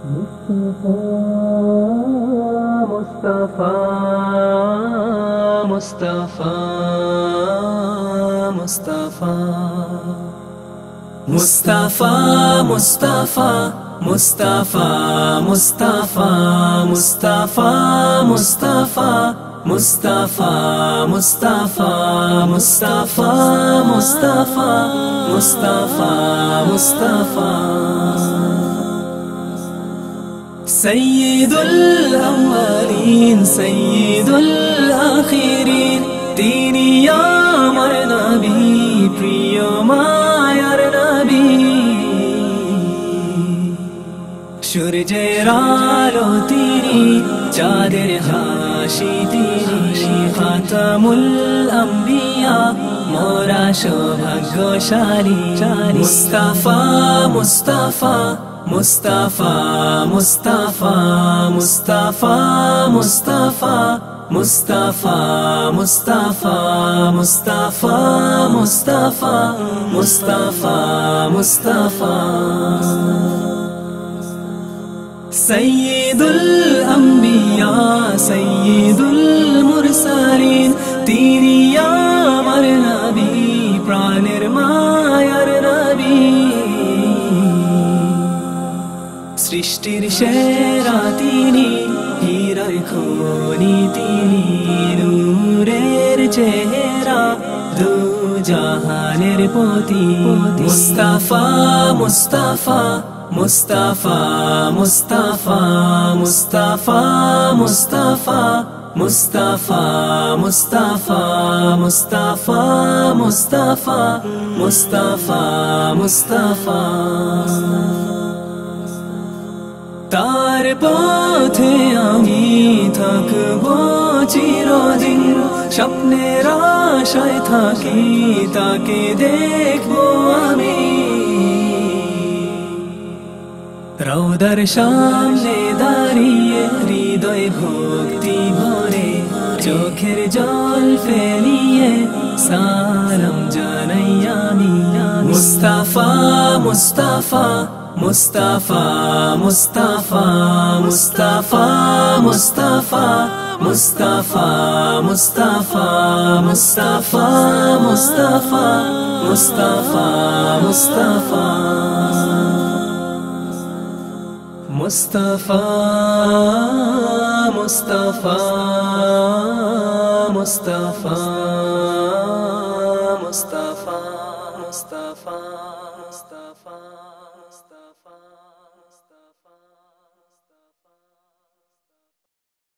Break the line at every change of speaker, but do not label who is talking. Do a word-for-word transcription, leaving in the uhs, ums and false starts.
Mustafa, Mustafa, Mustafa, Mustafa, Mustafa, Mustafa, Mustafa, Mustafa, Mustafa, Mustafa, Mustafa, Mustafa, Mustafa, Mustafa, Mustafa. Sayyidul awwalin, Sayyidul akhirin, Tini amar Nabi, priyo mayar Nabi. Surjer alo tini, chader hashi tini, Khatamul Anbiya, mora shobhagoshali. Mustafa, Mustafa, Mustafa, Mustafa, Mustafa, Mustafa, Mustafa, Mustafa, Mustafa, Mustafa, Mustafa, Mustafa. Sayyidul Anbiya, Sayyidul Mursalin, Tiri amar Nabi, Pranir mayar Nabi. Srishtir shera tini, hirar khoni tini, nurer chehra, du jahaner poti. Mustafa, Mustafa, Mustafa, Mustafa, Mustafa, Mustafa, Mustafa, Mustafa, Mustafa, Mustafa, Mustafa, Mustafa. তার পথে আমি থাকবো চিরদিন, স্বপ্নের আশায় থাকি তাকে দেখবো আমি। রওদার সামনে দাঁড়িয়ে হৃদয় ভক্তি ভরে, চোখের জল ফেলিয়ে সালাম জানাই আমি। Mustafa, Mustafa, Mustafa, Mustafa, Mustafa, Mustafa, Mustafa, Mustafa, Mustafa, Mustafa, Mustafa, Mustafa, Mustafa, Mustafa, Mustafa, Mustafa, Mustafa, Mustafa, Mustafa.